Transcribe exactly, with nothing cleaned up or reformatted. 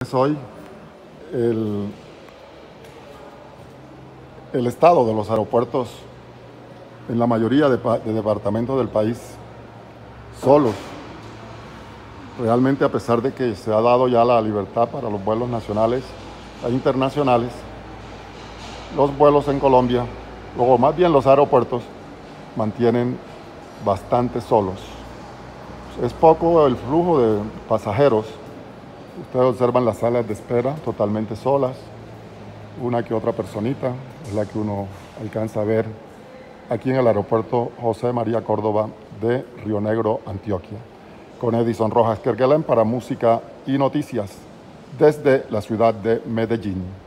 Hoy el, el estado de los aeropuertos en la mayoría de, de departamentos del país solos. Realmente, a pesar de que se ha dado ya la libertad para los vuelos nacionales e internacionales, los vuelos en Colombia, o más bien los aeropuertos, mantienen bastante solos. Es poco el flujo de pasajeros. Ustedes observan las salas de espera totalmente solas, una que otra personita es la que uno alcanza a ver aquí en el aeropuerto José María Córdoba de Río Negro, Antioquia. Con Edison Rojas Kerguelen para Música y Noticias desde la ciudad de Medellín.